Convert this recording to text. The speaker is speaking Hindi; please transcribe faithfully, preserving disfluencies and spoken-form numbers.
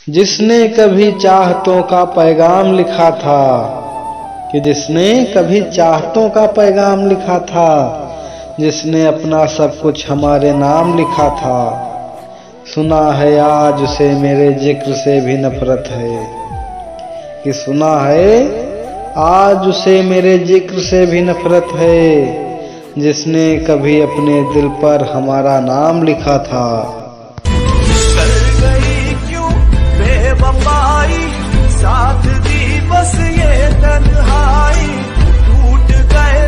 जिसने कभी चाहतों का पैगाम लिखा था, कि जिसने कभी चाहतों का पैगाम लिखा था, जिसने अपना सब कुछ हमारे नाम लिखा था, सुना है आज उसे मेरे जिक्र से भी नफरत है। कि सुना है आज उसे मेरे जिक्र से भी नफरत है, जिसने कभी अपने दिल पर हमारा नाम लिखा था। कर गई क्यों बेवफाई, साथ दी बस ये तन्हाई, टूट गए